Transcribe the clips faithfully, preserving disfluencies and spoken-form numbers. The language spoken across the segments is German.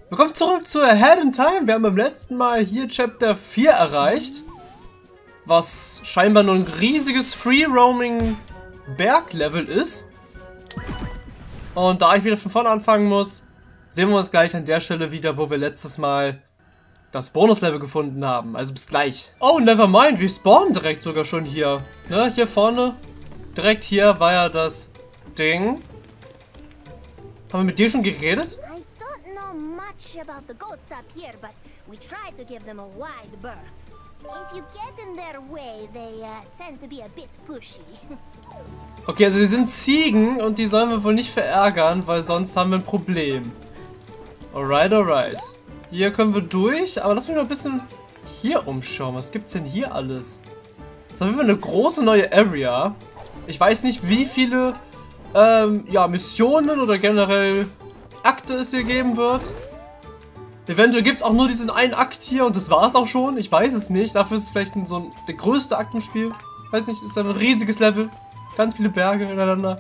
Willkommen zurück zu Ahead in Time. Wir haben beim letzten Mal hier Chapter vier erreicht. Was scheinbar nur ein riesiges Free-Roaming Berglevel ist. Und da ich wieder von vorne anfangen muss, sehen wir uns gleich an der Stelle wieder, wo wir letztes Mal das Bonuslevel gefunden haben. Also bis gleich. Oh, never mind, wir spawnen direkt sogar schon hier. Ne, hier vorne. Direkt hier war ja das Ding. Haben wir mit dir schon geredet? About the goats up here, but we try to give them a wide berth. If you get in their way, they uh, tend to be a bit pushy. Okay, also sie sind Ziegen und die sollen wir wohl nicht verärgern, weil sonst haben wir ein Problem. Alright, alright. Hier können wir durch, aber lass mich mal ein bisschen hier umschauen. Was gibt's denn hier alles? Das ist auf jeden Fall eine große neue Area. Ich weiß nicht, wie viele ähm, ja, Missionen oder generell Akte es hier geben wird. Eventuell gibt es auch nur diesen einen Akt hier und das war es auch schon. Ich weiß es nicht. Dafür ist es vielleicht ein, so ein, der größte Akt im Spiel. Weiß nicht, ist ein riesiges Level. Ganz viele Berge ineinander.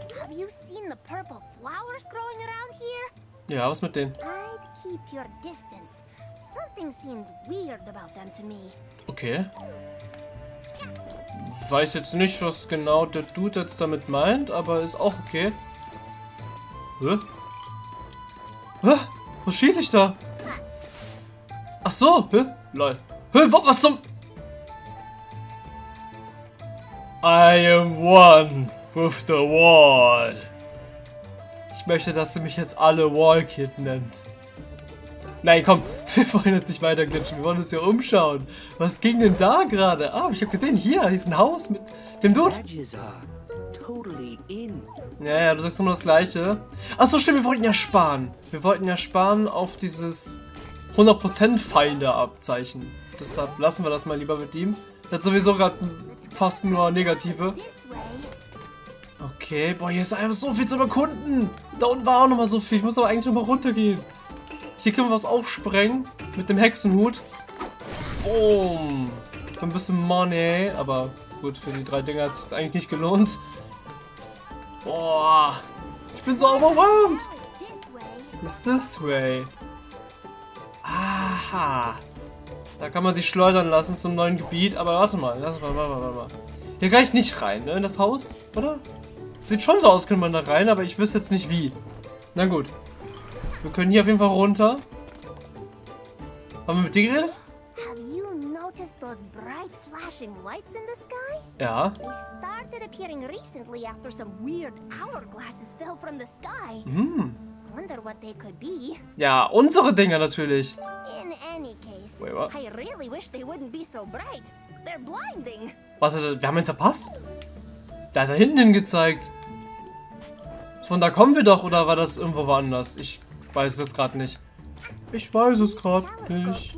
Ja, was mit denen? Okay. Ich weiß jetzt nicht, was genau der Dude jetzt damit meint, aber ist auch okay. Hä? Hä? Was schieße ich da? Ach so, hä? Lol. Hä, was zum... I am one with the wall. Ich möchte, dass du mich jetzt alle Wallkid nennt. Nein, komm, wir wollen jetzt nicht weiter glitschen, wir wollen uns hier umschauen. Was ging denn da gerade? Ah, ich habe gesehen, hier, hier ist ein Haus mit dem Dude. Ja, ja, du sagst immer das Gleiche. Ach so, stimmt, wir wollten ja sparen. Wir wollten ja sparen auf dieses hundert Prozent Feinde-Abzeichen. Deshalb lassen wir das mal lieber mit ihm. Der hat sowieso gerade fast nur negative. Okay, boah, hier ist einfach so viel zu erkunden. Da unten war auch nochmal so viel. Ich muss aber eigentlich nochmal runtergehen. Hier können wir was aufsprengen. Mit dem Hexenhut. Boom. Ein bisschen Money. Aber gut, für die drei Dinger hat es sich eigentlich nicht gelohnt. Boah. Ich bin so overwhelmed. It's this way. Aha. Da kann man sich schleudern lassen zum neuen Gebiet. Aber warte mal. Lass mal, warte mal, warte mal. Hier kann ich nicht rein, ne? In das Haus, oder? Sieht schon so aus, könnte man da rein, aber ich wüsste jetzt nicht wie. Na gut. Wir können hier auf jeden Fall runter. Haben wir mit dir geredet? Ja. Hm. Ja, unsere Dinger natürlich. Wait, what? Was, wir haben ihn verpasst? Da ist er hinten hingezeigt. Von da kommen wir doch, oder war das irgendwo woanders? Ich weiß es jetzt gerade nicht. Ich weiß es gerade nicht.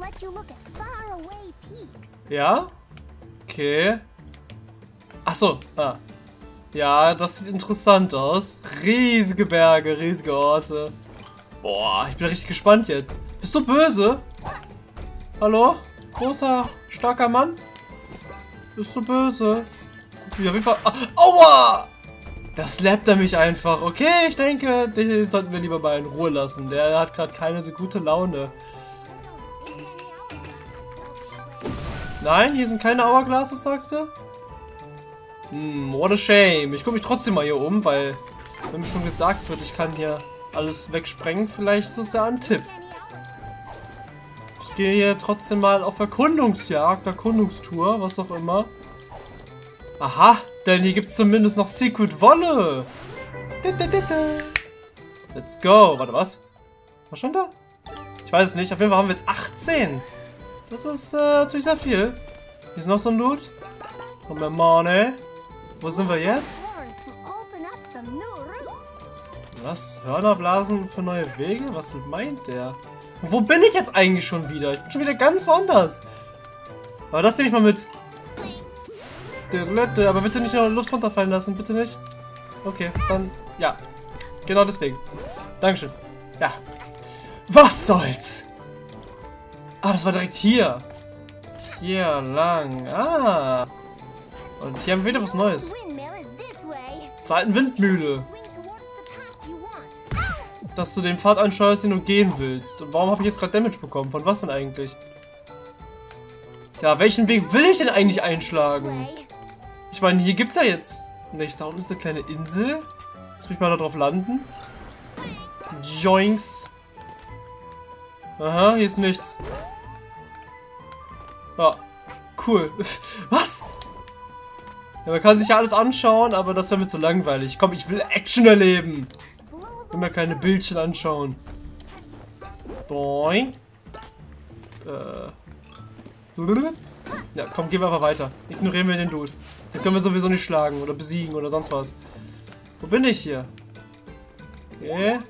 Ja? Okay. Ach so, ah. Ja, das sieht interessant aus. Riesige Berge, riesige Orte. Boah, ich bin richtig gespannt jetzt. Bist du böse? Hallo? Großer, starker Mann? Bist du böse? Auf jeden Fall. Ah, aua! Das slappt er mich einfach. Okay, ich denke, den sollten wir lieber mal in Ruhe lassen. Der hat gerade keine so gute Laune. Nein, hier sind keine Hourglasses, sagst du? Hm, what a shame. Ich gucke mich trotzdem mal hier um, weil, wenn mir schon gesagt wird, ich kann hier alles wegsprengen, vielleicht ist es ja ein Tipp. Ich gehe hier trotzdem mal auf Erkundungsjagd, Erkundungstour, was auch immer. Aha, denn hier gibt es zumindest noch Secret Wolle. Let's go. Warte, was? Was stand da? Ich weiß es nicht. Auf jeden Fall haben wir jetzt achtzehn. Das ist äh, natürlich sehr viel. Hier ist noch so ein Loot. Und mehr Money. Wo sind wir jetzt? Was? Hörnerblasen für neue Wege? Was meint der? Und wo bin ich jetzt eigentlich schon wieder? Ich bin schon wieder ganz woanders. Aber das nehme ich mal mit. Aber bitte nicht noch Luft runterfallen lassen, bitte nicht. Okay, dann, ja. Genau deswegen. Dankeschön. Ja. Was soll's? Ah, das war direkt hier. Hier lang. Ah. Und hier haben wir wieder was Neues. Zur alten Windmühle. dass du den Pfad ansteuerst, den du gehen willst. Und warum habe ich jetzt gerade Damage bekommen? Von was denn eigentlich? Ja, welchen Weg will ich denn eigentlich einschlagen? Ich meine, hier gibt's ja jetzt nichts. Da unten ist eine kleine Insel. Lass mich mal da drauf landen. Joinks. Aha, hier ist nichts. Ja, cool. Was? Ja, man kann sich ja alles anschauen, aber das wäre mir zu langweilig. Komm, ich will Action erleben. Ich will mir keine Bildchen anschauen. Boing. Äh. Ja, komm, gehen wir einfach weiter. Ignorieren wir den Dude. Den können wir sowieso nicht schlagen oder besiegen oder sonst was. Wo bin ich hier? Okay.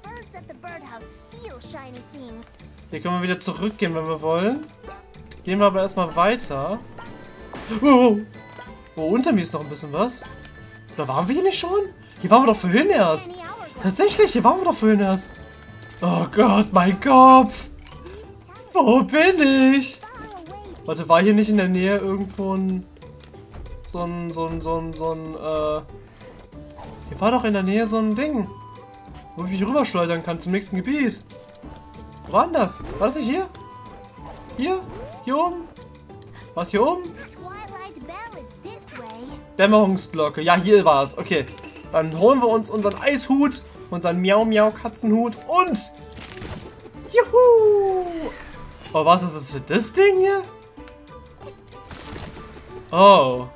Hier können wir wieder zurückgehen, wenn wir wollen. Gehen wir aber erstmal weiter. Oh, oh, unter mir ist noch ein bisschen was. Oder waren wir hier nicht schon? Hier waren wir doch vorhin erst. Tatsächlich, hier waren wir doch vorhin erst. Oh Gott, mein Kopf. Wo bin ich? Warte, war hier nicht in der Nähe irgendwo ein... So ein, so ein, so ein, so ein, äh... Hier war doch in der Nähe so ein Ding. Wo ich mich rüberschleudern kann zum nächsten Gebiet. Wo war denn das? War das nicht hier? Hier? Hier oben? Was hier oben? Dämmerungsglocke. Ja, hier war es. Okay. Dann holen wir uns unseren Eishut, unseren Miau-Miau-Katzenhut und... Juhu! Oh, was ist das für das Ding hier? Oh.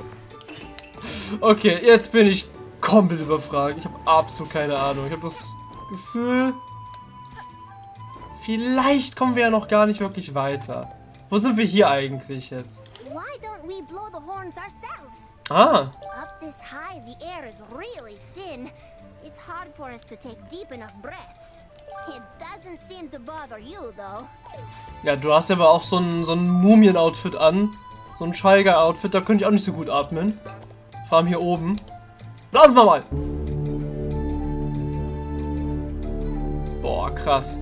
Okay, jetzt bin ich komplett überfragt. Ich habe absolut keine Ahnung. Ich habe das Gefühl... Vielleicht kommen wir ja noch gar nicht wirklich weiter. Wo sind wir hier eigentlich jetzt? Ah. Up this high, the air is really thin. It's hard for us to take deep enough breaths. It doesn't seem to bother you, though. Ja, du hast ja aber auch so ein, so ein Mumien-Outfit an. So ein Scheiger-Outfit, da könnte ich auch nicht so gut atmen. Vor allem hier oben. Lassen wir mal! Boah, krass.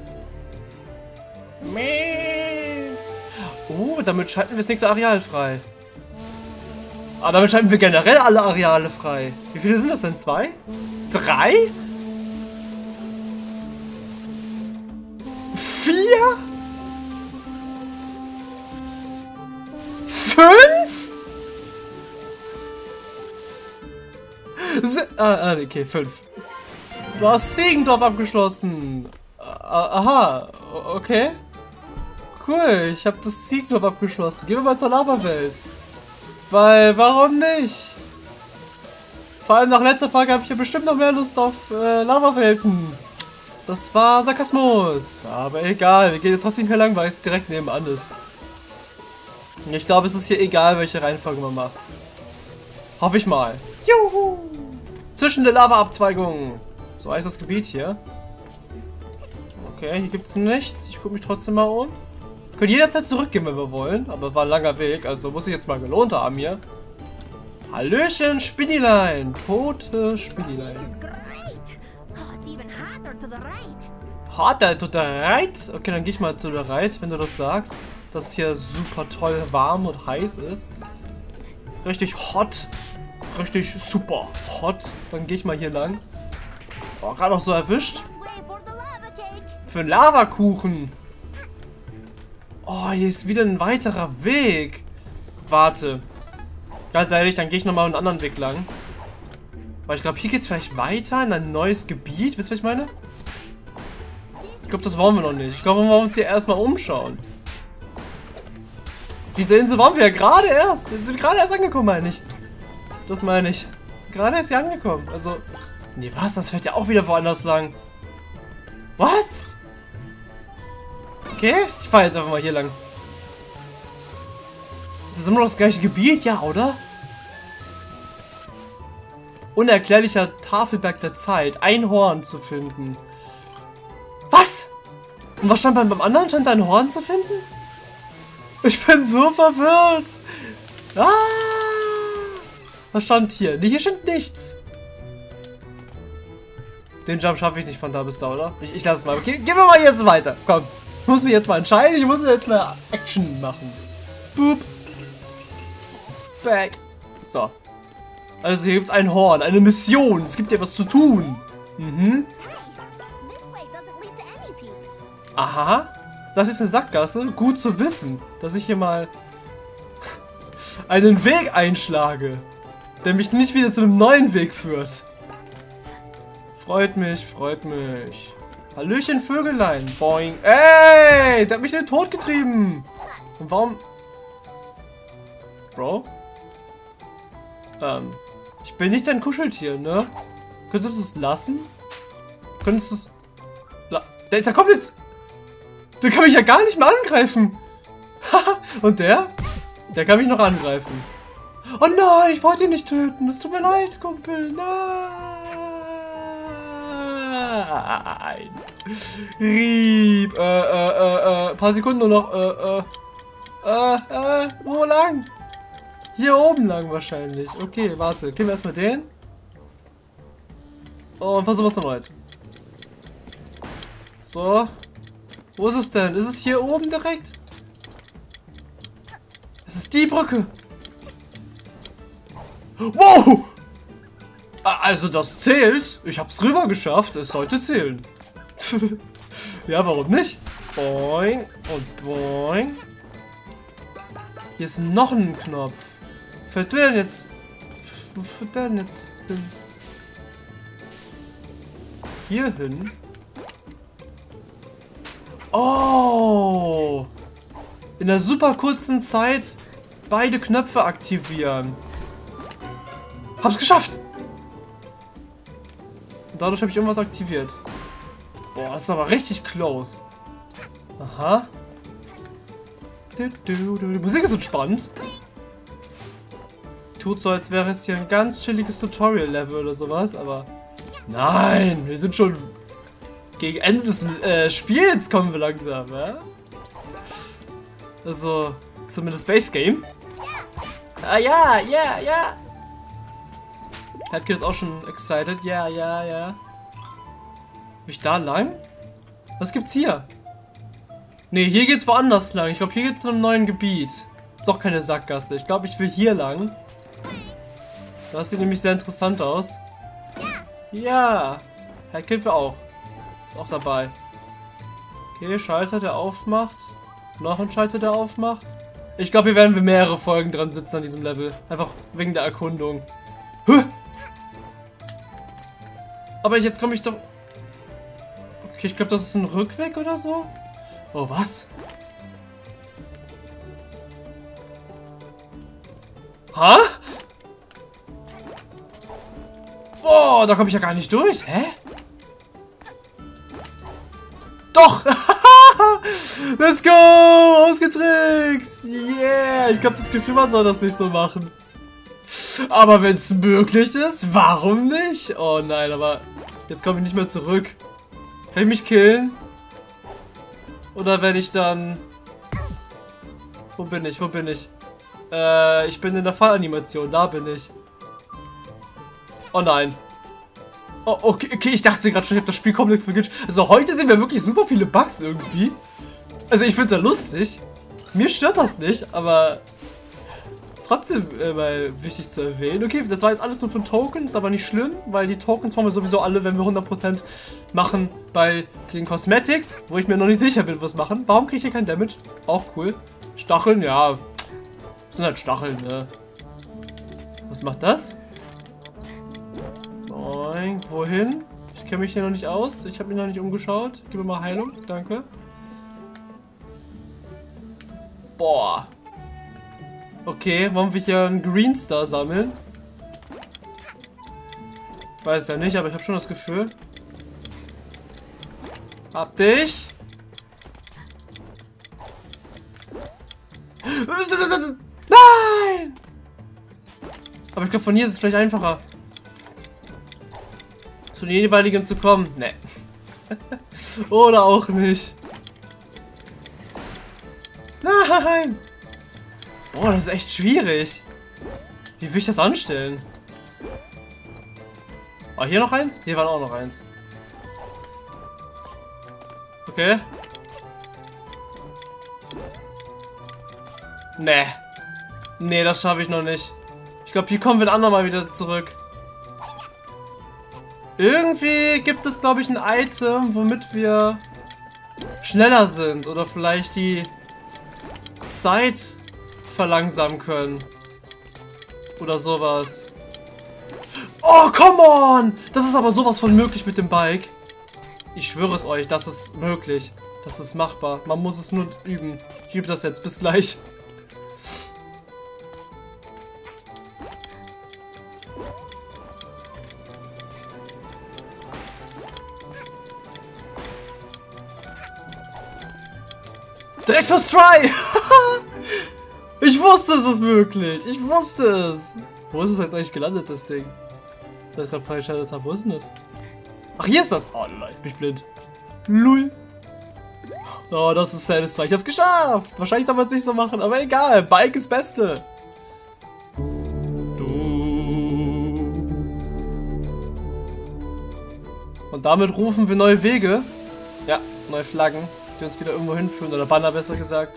Oh, damit schalten wir das nächste Areal frei. Ah, damit schalten wir generell alle Areale frei. Wie viele sind das denn? Zwei? Drei? Vier? Fünf? Se ah, okay, fünf. Du hast Segendorf abgeschlossen. Aha, okay. Cool, ich habe das Segendorf abgeschlossen. Gehen wir mal zur Lava-Welt. Weil, warum nicht? Vor allem nach letzter Folge habe ich ja bestimmt noch mehr Lust auf äh, Lava-Welten. Das war Sarkasmus. Aber egal, wir gehen jetzt trotzdem hier lang, weil es direkt nebenan ist. Und ich glaube, es ist hier egal, welche Reihenfolge man macht. Hoffe ich mal. Juhu! Zwischen der Lava-Abzweigung. So heißt das Gebiet hier. Okay, hier gibt es nichts. Ich gucke mich trotzdem mal um. Wir können jederzeit zurückgehen, wenn wir wollen. Aber es war ein langer Weg, also muss ich jetzt mal gelohnt haben hier. Hallöchen, Spinnilein. Tote Spinnilein. Harder to the right? Okay, dann gehe ich mal zu der right, wenn du das sagst. Dass es hier super toll warm und heiß ist. Richtig hot. Richtig super hot. Dann gehe ich mal hier lang. Oh, gerade noch so erwischt. Für einen Lavakuchen. Oh, hier ist wieder ein weiterer Weg. Warte. Ganz ehrlich, dann gehe ich nochmal einen anderen Weg lang. Weil ich glaube, hier geht es vielleicht weiter in ein neues Gebiet. Wisst ihr, was ich meine? Ich glaube, das wollen wir noch nicht. Ich glaube, wir wollen uns hier erstmal umschauen. Diese Insel waren wir ja gerade erst. Wir sind gerade erst angekommen, meine ich. Das meine ich. Wir sind gerade erst hier angekommen. Also, nee, was? Das fährt ja auch wieder woanders lang. Was? Okay, ich fahre jetzt einfach mal hier lang. Das ist immer noch das gleiche Gebiet, ja, oder? Unerklärlicher Tafelberg der Zeit. Ein Horn zu finden. Was? Und was stand beim, beim anderen? Stand da ein Horn zu finden? Ich bin so verwirrt. Ah! Was stand hier? Nee, hier stand nichts. Den Jump schaffe ich nicht von da bis da, oder? Ich, ich lasse es mal. Okay, gehen wir mal jetzt weiter. Komm. Ich muss mich jetzt mal entscheiden. Ich muss jetzt mal Action machen. Boop. Back. So. Also hier gibt es ein Horn. Eine Mission. Es gibt ja was zu tun. Mhm. Aha. Das ist eine Sackgasse. Gut zu wissen, dass ich hier mal einen Weg einschlage, der mich nicht wieder zu einem neuen Weg führt. Freut mich, freut mich. Hallöchen, Vögelein. Boing. Ey, der hat mich in den Tod getrieben. Und warum... Bro? Ähm, ich bin nicht dein Kuscheltier, ne? Könntest du es lassen? Könntest du es... Der ist ja komplett... Der kann mich ja gar nicht mehr angreifen. Und der? Der kann mich noch angreifen. Oh nein, ich wollte ihn nicht töten. Es tut mir leid, Kumpel. Nein. Rieb. Äh, äh, äh, äh. Paar Sekunden nur noch. Äh, äh. Äh, äh. Wo lang? Hier oben lang wahrscheinlich. Okay, warte. Killen wir erstmal den. Oh, und versuchen wir es erneut. So. Wo ist es denn? Ist es hier oben direkt? Es ist die Brücke. Wow! Also das zählt. Ich hab's rüber geschafft. Es sollte zählen. Ja, warum nicht? Boing und boing. Hier ist noch ein Knopf. Fährt der denn jetzt? Wo führt der denn jetzt hin? Hier hin? Oh! In einer super kurzen Zeit beide Knöpfe aktivieren. Hab's geschafft! Und dadurch habe ich irgendwas aktiviert. Boah, das ist aber richtig close. Aha. Die Musik ist entspannt. Tut so, als wäre es hier ein ganz chilliges Tutorial-Level oder sowas, aber... Nein, wir sind schon... Gegen Ende des äh, Spiels kommen wir langsam, ja? Also, zumindest Base Game. Ah ja, ja, ja. Headkid ist auch schon excited. Ja, ja, ja. Bin ich da lang? Was gibt's hier? Ne, hier geht's woanders lang. Ich glaube, hier geht's zu einem neuen Gebiet. Ist doch keine Sackgasse. Ich glaube, ich will hier lang. Das sieht nämlich sehr interessant aus. Ja. Headkid wir auch. Ist auch dabei. Okay, Schalter, der aufmacht. Noch ein Schalter, der aufmacht. Ich glaube, hier werden wir mehrere Folgen dran sitzen an diesem Level. Einfach wegen der Erkundung. Huh. Aber jetzt komme ich doch... Okay, ich glaube, das ist ein Rückweg oder so. Oh, was? Ha? Boah, da komme ich ja gar nicht durch. Hä? Doch! Let's go! Ausgetrickst! Yeah! Ich glaube, das Gefühl, man soll das nicht so machen. Aber wenn es möglich ist, warum nicht? Oh nein, aber jetzt komme ich nicht mehr zurück. Kann ich mich killen? Oder wenn ich dann... Wo bin ich? Wo bin ich? Äh, ich bin in der Fallanimation. Da bin ich. Oh nein. Oh, okay, okay, ich dachte gerade schon, ich habe das Spiel komplett verglitscht. Also heute sehen wir wirklich super viele Bugs irgendwie. Also ich finde es ja lustig. Mir stört das nicht, aber ist trotzdem äh, mal wichtig zu erwähnen. Okay, das war jetzt alles nur von Tokens, aber nicht schlimm, weil die Tokens machen wir sowieso alle, wenn wir hundert Prozent machen bei den Cosmetics, wo ich mir noch nicht sicher bin, was machen. Warum kriege ich hier kein Damage? Auch cool. Stacheln, ja. Das sind halt Stacheln, ne? Was macht das? Boing, wohin? Ich kenne mich hier noch nicht aus. Ich habe mich noch nicht umgeschaut. Gib mir mal Heilung, danke. Boah. Okay, wollen wir hier einen Green Star sammeln? Weiß ja nicht, aber ich habe schon das Gefühl. Hab dich. Nein! Aber ich glaube, von hier ist es vielleicht einfacher, zu den jeweiligen zu kommen. Ne. Oder auch nicht. Nein! Boah, das ist echt schwierig. Wie will ich das anstellen? War hier noch eins? Hier war auch noch eins. Okay. Nee. Nee, das schaffe ich noch nicht. Ich glaube, hier kommen wir ein andermal wieder zurück. Irgendwie gibt es, glaube ich, ein Item, womit wir schneller sind oder vielleicht die Zeit verlangsamen können. Oder sowas. Oh, come on! Das ist aber sowas von möglich mit dem Bike. Ich schwöre es euch, das ist möglich. Das ist machbar. Man muss es nur üben. Ich übe das jetzt. Bis gleich. Direkt first try! Ich wusste, es ist möglich. Ich wusste es. Wo ist es jetzt eigentlich gelandet, das Ding? Das ich gerade freigeschaltet habe. Wo ist denn das? Ach, hier ist das. Oh, Leute, ich bin blind. Lull. Oh, das ist satisfying. Ich hab's geschafft. Wahrscheinlich darf man es nicht so machen, aber egal. Bike ist Beste. Und damit rufen wir neue Wege. Ja, neue Flaggen, die uns wieder irgendwo hinführen. Oder Banner, besser gesagt.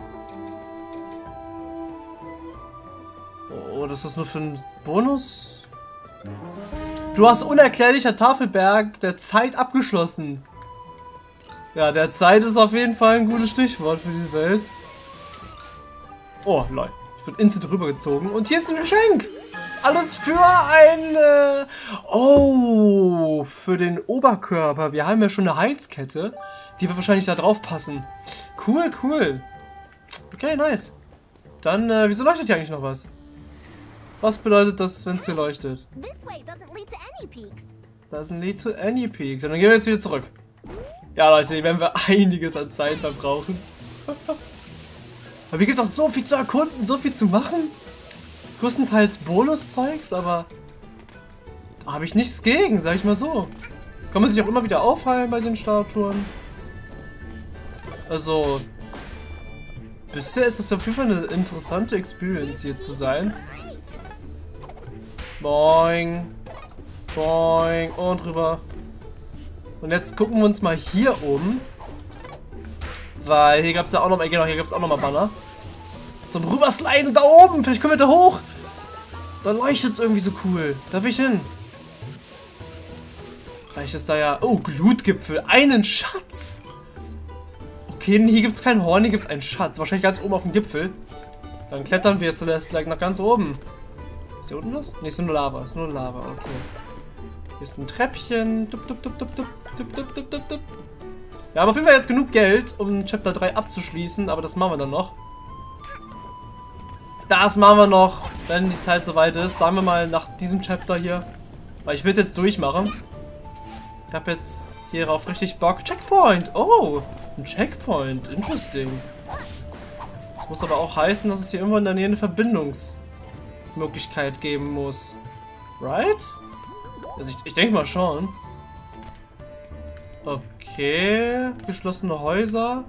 Oh, das ist nur für einen Bonus. Du hast unerklärlicher Tafelberg der Zeit abgeschlossen. Ja, der Zeit ist auf jeden Fall ein gutes Stichwort für diese Welt. Oh, Leute. Ich wurde instant rübergezogen. Und hier ist ein Geschenk. Ist alles für ein... Äh oh, für den Oberkörper. Wir haben ja schon eine Halskette. Die wird wahrscheinlich da drauf passen. Cool, cool. Okay, nice. Dann, äh, wieso leuchtet hier eigentlich noch was? Was bedeutet das, wenn es hier leuchtet? Doesn't lead to any peaks. Dann gehen wir jetzt wieder zurück. Ja, Leute, hier werden wir einiges an Zeit verbrauchen. Aber hier gibt es auch so viel zu erkunden, so viel zu machen. Größtenteils Bonuszeugs, aber da habe ich nichts gegen, sag ich mal so. Kann man sich auch immer wieder aufheilen bei den Statuen. Also, bisher ist das auf jeden Fall eine interessante Experience, hier zu sein. Boing. Boing. Und rüber. Und jetzt gucken wir uns mal hier um. Weil hier gab es ja auch noch mal, genau, hier gab es auch noch mal Banner. Zum Rübersliden da oben. Vielleicht können wir da hoch. Da leuchtet es irgendwie so cool. Da will ich hin. Vielleicht ist da ja... Oh, Glutgipfel. Einen Schatz. Okay, hier gibt es keinen Horn, hier gibt es einen Schatz. Wahrscheinlich ganz oben auf dem Gipfel. Dann klettern wir Celeste like nach ganz oben. Ist hier unten was? Ne, ist nur Lava. Ist nur Lava, okay. Hier ist ein Treppchen. Dup, dup, dup, dup, dup, dup, dup, dup, dup, dup. Wir haben auf jeden Fall jetzt genug Geld, um Chapter drei abzuschließen, aber das machen wir dann noch. Das machen wir noch, wenn die Zeit soweit ist. Sagen wir mal nach diesem Chapter hier. Weil ich will es jetzt durchmachen. Ich habe jetzt hierauf richtig Bock. Checkpoint! Oh! Ein Checkpoint. Interesting. Das muss aber auch heißen, dass es hier irgendwo in der Nähe eine Verbindungsmöglichkeit geben muss. Right? Also ich, ich denke mal schon. Okay. Geschlossene Häuser.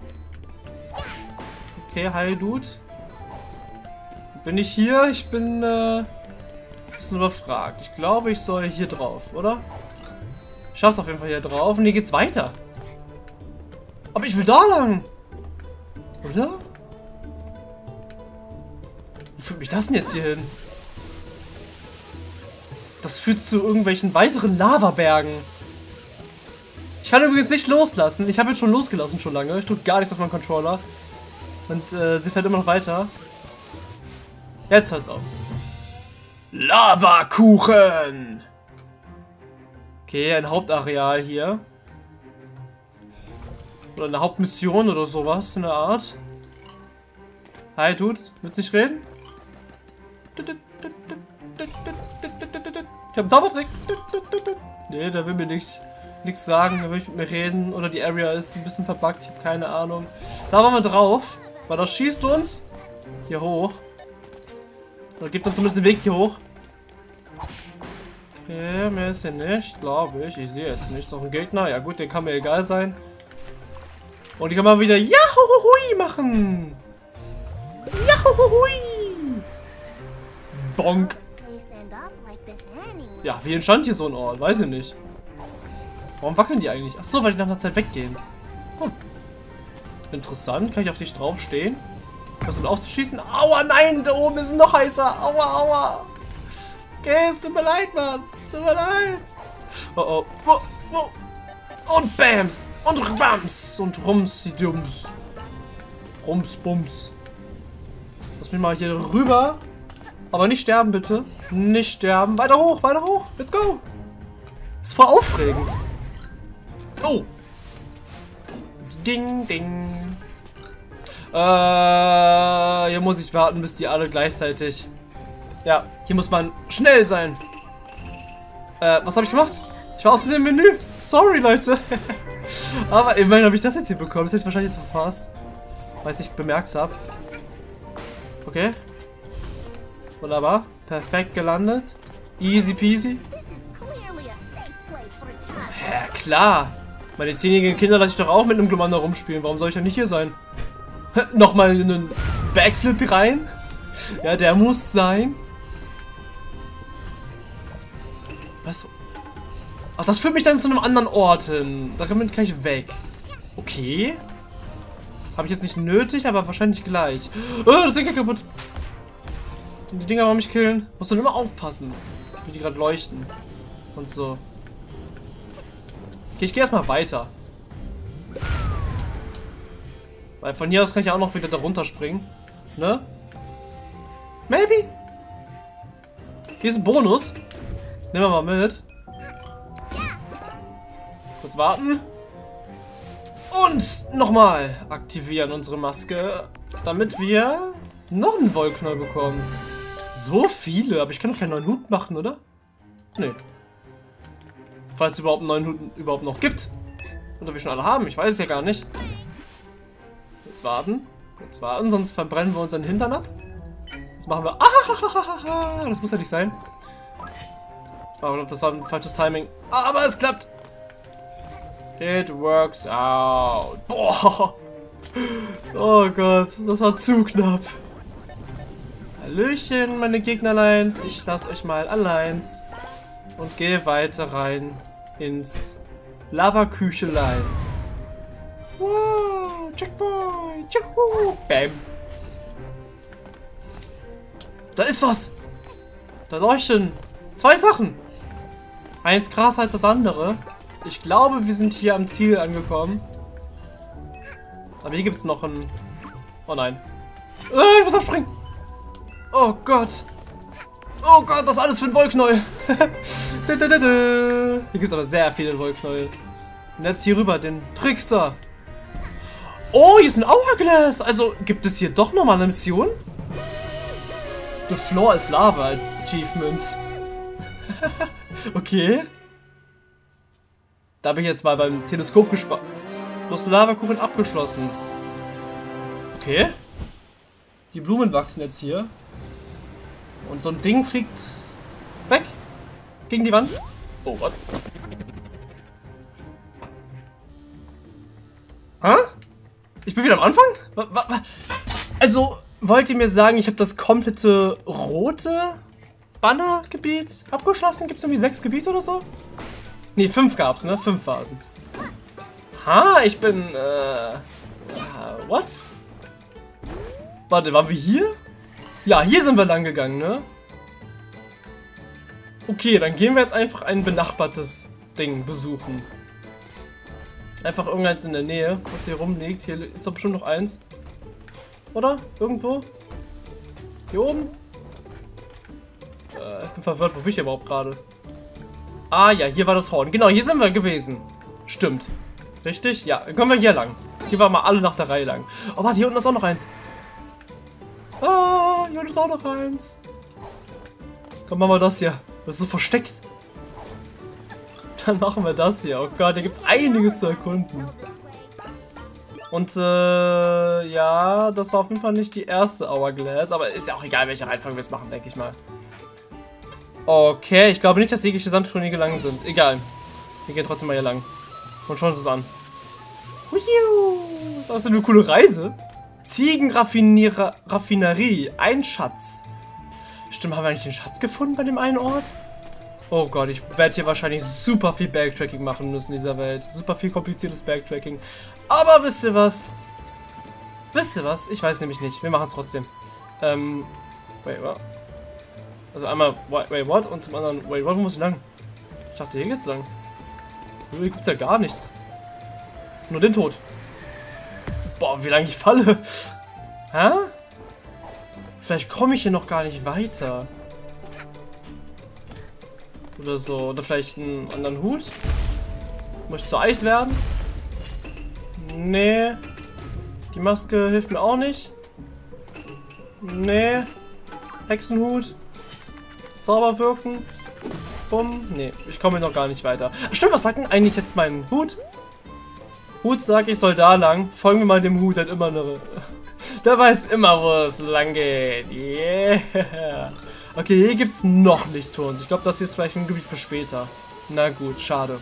Okay, hi Dude. Bin ich hier? Ich bin äh, ein bisschen überfragt. Ich glaube, ich soll hier drauf, oder? Ich schaff's auf jeden Fall hier drauf. Und hier geht's weiter. Aber ich will da lang. Oder? Wo führt mich das denn jetzt hier hin? Das führt zu irgendwelchen weiteren Lavabergen. Ich kann übrigens nicht loslassen. Ich habe jetzt schon losgelassen, schon lange. Ich drücke gar nichts auf meinen Controller. Und äh, sie fährt immer noch weiter. Jetzt hört's auf. Lavakuchen! Okay, ein Hauptareal hier. Oder eine Hauptmission oder sowas in der Art. Hi, Dude. Willst du nicht reden? Ich hab einen Zaubertrick. Nee, der will mir nichts nichts sagen. Der will nicht mit mir reden. Oder die Area ist ein bisschen verbuggt. Ich habe keine Ahnung. Da waren wir drauf. Weil das schießt uns hier hoch. Oder gibt uns zumindest den Weg hier hoch. Okay, mehr ist hier nicht, glaube ich. Ich sehe jetzt nicht. Noch ein Gegner. Ja gut, der kann mir egal sein. Und die kann man wieder Jahuhui machen. Jahuhui. Bonk. Ja, wie entstand hier so ein Ort? Weiß ich nicht. Warum wackeln die eigentlich? Ach so, weil die nach einer Zeit weggehen. Hm. Interessant. Kann ich auf dich draufstehen? Versuchen aufzuschießen. Aua, nein, da oben ist noch heißer. Aua, aua. Okay, es tut mir leid, Mann. Es tut mir leid. Oh, oh. Oh, oh. Und Bams. Und Bams. Und Rumsidums. Rumsbums. Lass mich mal hier rüber. Aber nicht sterben, bitte. Nicht sterben. Weiter hoch, weiter hoch. Let's go. Ist voll aufregend. Oh. Ding, ding. Äh, hier muss ich warten, bis die alle gleichzeitig... Ja, hier muss man schnell sein. Äh, was habe ich gemacht? Ich war aus dem Menü. Sorry, Leute. Aber immerhin habe ich das jetzt hier bekommen. Das hätte ich wahrscheinlich jetzt verpasst. Weil ich es nicht bemerkt habe. Okay. Wunderbar. Perfekt gelandet. Easy peasy. Ja, klar. Meine zehnjährigen Kinder lasse ich doch auch mit einem Glumanda rumspielen. Warum soll ich ja nicht hier sein? Nochmal in einen Backflip rein. Ja, der muss sein. Was? Ach, das führt mich dann zu einem anderen Ort hin. Damit kann ich weg. Okay. Habe ich jetzt nicht nötig, aber wahrscheinlich gleich. Oh, das Ding geht kaputt. Die Dinger wollen mich killen. Muss dann immer aufpassen, wie die gerade leuchten. Und so. Okay, ich gehe erstmal weiter. Weil von hier aus kann ich ja auch noch wieder da runterspringen. Ne? Maybe? Hier ist ein Bonus. Nehmen wir mal mit. Kurz warten. Und nochmal aktivieren unsere Maske, damit wir noch einen Wollknäuel bekommen. So viele, aber ich kann doch keinen neuen Hut machen, oder? Nee. Falls es überhaupt einen neuen Hut überhaupt noch gibt. Oder wir schon alle haben, ich weiß es ja gar nicht. Jetzt warten. Jetzt warten, sonst verbrennen wir unseren Hintern ab. Jetzt machen wir... Ah, das muss ja nicht sein. Aber das war ein falsches Timing. Aber es klappt. It works out. Boah. Oh Gott, das war zu knapp. Hallöchen, meine Gegnerleins. Ich lasse euch mal allein. Und gehe weiter rein ins Lava-Küchelein. Wow, Checkpoint. Juhu. Bam. Da ist was. Da leuchten zwei Sachen. Eins krasser als das andere. Ich glaube, wir sind hier am Ziel angekommen. Aber hier gibt es noch ein... Oh nein. Äh, ich muss abspringen. Oh Gott. Oh Gott, das ist alles für ein Wollknäuel. Hier gibt es aber sehr viele Wollknäuel. Und jetzt hier rüber, den Trickster. Oh, hier ist ein Hourglass. Also, gibt es hier doch nochmal eine Mission? The floor is lava Achievements. Okay. Da habe ich jetzt mal beim Teleskop gespart. Du hast den Lavakuchen abgeschlossen. Okay. Die Blumen wachsen jetzt hier. Und so ein Ding fliegt weg. Gegen die Wand. Oh, was? Hä? Ich bin wieder am Anfang? Also, wollt ihr mir sagen, ich habe das komplette rote Bannergebiet abgeschlossen? Gibt es irgendwie sechs Gebiete oder so? Ne, fünf gab's, ne? Fünf waren es. Ha, ich bin, äh... Uh, what? Warte, waren wir hier? Ja, hier sind wir lang gegangen, ne? Okay, dann gehen wir jetzt einfach ein benachbartes Ding besuchen. Einfach irgendeins in der Nähe, was hier rumliegt. Hier ist doch bestimmt noch eins. Oder? Irgendwo? Hier oben? Äh, ich bin verwirrt, wo bin ich überhaupt gerade? Ah ja, hier war das Horn. Genau, hier sind wir gewesen. Stimmt. Richtig? Ja, dann kommen wir hier lang. Hier waren wir alle nach der Reihe lang. Oh, warte, hier unten ist auch noch eins. Ah, hier unten ist auch noch eins. Komm, machen wir das hier. Das ist so versteckt. Dann machen wir das hier. Oh Gott, hier gibt es einiges zu erkunden. Und, äh, ja, das war auf jeden Fall nicht die erste Hourglass. Aber ist ja auch egal, welche Reihenfolge wir es machen, denke ich mal. Okay, ich glaube nicht, dass jegliche Sandtunnel hier gelangt sind. Egal. Wir gehen trotzdem mal hier lang. Und schauen uns das an. Das ist also eine coole Reise. Ziegenraffinerie. Ein Schatz. Stimmt, haben wir eigentlich einen Schatz gefunden bei dem einen Ort? Oh Gott, ich werde hier wahrscheinlich super viel Backtracking machen müssen in dieser Welt. Super viel kompliziertes Backtracking. Aber wisst ihr was? Wisst ihr was? Ich weiß nämlich nicht. Wir machen es trotzdem. Ähm, wait, what? Also einmal, wait, what? Und zum anderen, wait, what, wo muss ich lang? Ich dachte, hier geht's lang. Hier gibt's ja gar nichts. Nur den Tod. Boah, wie lange ich falle. Hä? Vielleicht komme ich hier noch gar nicht weiter. Oder so. Oder vielleicht einen anderen Hut. Muss ich zu Eis werden? Nee. Die Maske hilft mir auch nicht. Nee. Hexenhut. Zauber wirken. Bumm. Nee, ich komme hier noch gar nicht weiter. Stimmt, was sagt denn eigentlich jetzt mein Hut? Hut sagt, ich soll da lang. Folgen wir mal dem Hut, der hat immer eine... Der weiß immer, wo es lang geht. Yeah. Okay, hier gibt es noch nichts für uns. Ich glaube, das hier ist vielleicht ein Gebiet für später. Na gut, schade.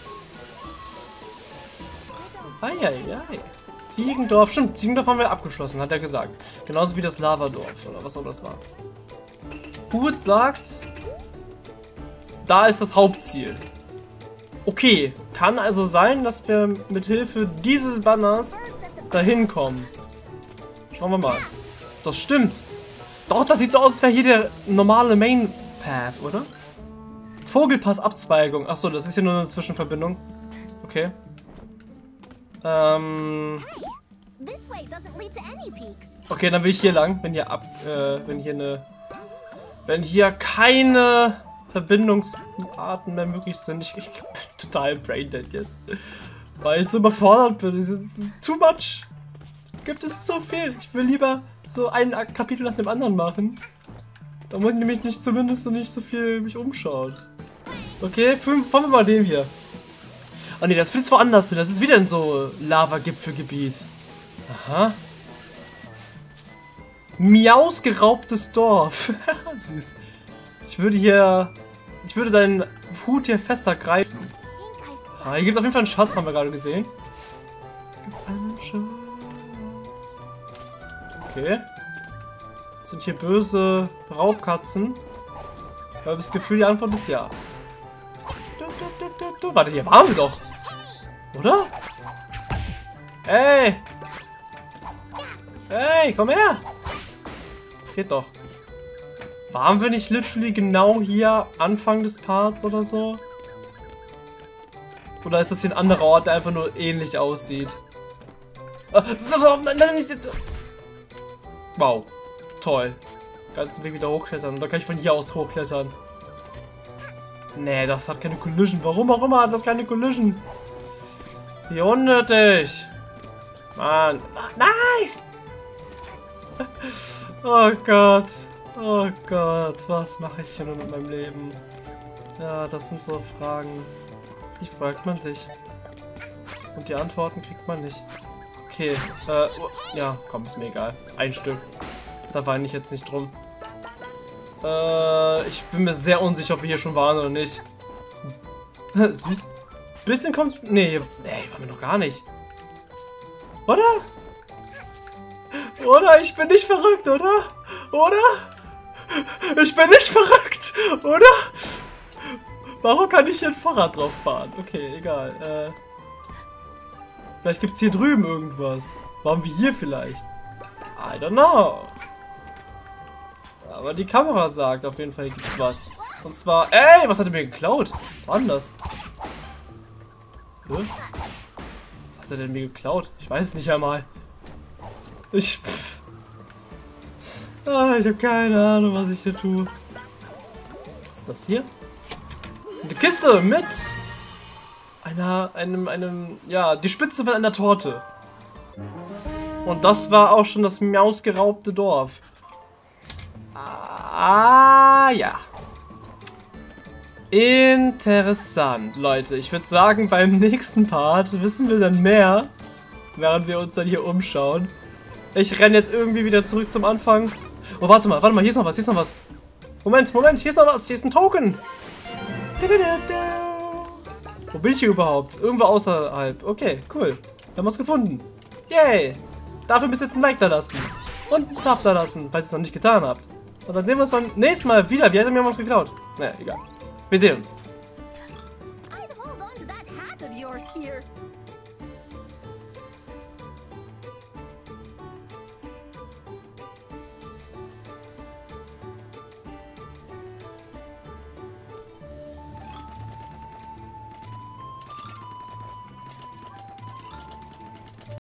Eieiei. Ziegendorf. Stimmt, Ziegendorf haben wir abgeschlossen, hat er gesagt. Genauso wie das Lavadorf, oder was auch das war. Hut sagt... Da ist das Hauptziel. Okay, kann also sein, dass wir mit Hilfe dieses Banners dahin kommen. Schauen wir mal. Das stimmt. Doch, das sieht so aus, als wäre hier der normale Main Path, oder? Vogelpass-Abzweigung. Achso, das ist hier nur eine Zwischenverbindung. Okay. Ähm. Okay, dann will ich hier lang, wenn hier ab, äh, wenn hier eine, wenn hier keine Verbindungsarten mehr möglich sind. Ich, ich bin total braindead jetzt, weil ich so überfordert bin. Es ist too much. Gibt es so viel. Ich will lieber so ein Kapitel nach dem anderen machen. Da muss ich nämlich nicht zumindest so nicht so viel mich umschauen. Okay, fangen wir mal dem hier. Oh ne, das fühlt woanders hin. Das ist wieder in so Lava-Gipfelgebiet. Aha. Miaus geraubtes Dorf. Süß. Ich würde hier... Ich würde deinen Hut hier fester greifen. Ah, hier gibt es auf jeden Fall einen Schatz, haben wir gerade gesehen. Gibt's einen Schatz? Okay. Sind hier böse Raubkatzen? Ich habe das Gefühl, die Antwort ist ja. Du, du, du, du, du. Warte, hier waren wir doch. Oder? Hey! Hey, komm her! Geht doch. Waren wir nicht literally genau hier Anfang des Parts oder so? Oder ist das hier ein anderer Ort, der einfach nur ähnlich aussieht? Wow. Toll. Ganzen Weg wieder hochklettern. Oder kann ich von hier aus hochklettern? Nee, das hat keine Collision. Warum auch immer hat das keine Collision? Wie unnötig. Mann. Ach, nein! Oh Gott. Oh Gott. Was mache ich hier nur mit meinem Leben? Ja, das sind so Fragen. Die fragt man sich. Und die Antworten kriegt man nicht. Okay. Äh, oh, ja, komm, ist mir egal. Ein Stück. Da weine ich jetzt nicht drum. Äh, ich bin mir sehr unsicher, ob wir hier schon waren oder nicht. Süß. Bisschen kommt... Nee, nee, waren wir noch gar nicht. Oder? Oder? Ich bin nicht verrückt, oder? Oder? Ich bin nicht verrückt, oder? Warum kann ich hier ein Fahrrad drauf fahren? Okay, egal. Äh, vielleicht gibt es hier drüben irgendwas. Waren wir hier vielleicht? I don't know. Aber die Kamera sagt auf jeden Fall, hier gibt's was. Und zwar... Ey, was hat er mir geklaut? Was war denn das? Hä? Was hat er denn mir geklaut? Ich weiß es nicht einmal. Ich... Pff. Ah, ich habe keine Ahnung, was ich hier tue. Was ist das hier? Eine Kiste mit einer, einem, einem, ja, die Spitze von einer Torte. Und das war auch schon das miausgeraubte Dorf. Ah, ja. Interessant, Leute. Ich würde sagen, beim nächsten Part wissen wir dann mehr, während wir uns dann hier umschauen. Ich renne jetzt irgendwie wieder zurück zum Anfang. Oh, warte mal, warte mal, hier ist noch was, hier ist noch was. Moment, Moment, hier ist noch was, hier ist ein Token. Wo bin ich hier überhaupt? Irgendwo außerhalb. Okay, cool. Wir haben was gefunden. Yay! Dafür müsst ihr jetzt ein Like da lassen. Und einen Sub da lassen, falls ihr es noch nicht getan habt. Und dann sehen wir uns beim nächsten Mal wieder. Wie hat er mir was geklaut? Naja, egal. Wir sehen uns. I'd hold on to that hat of yours here.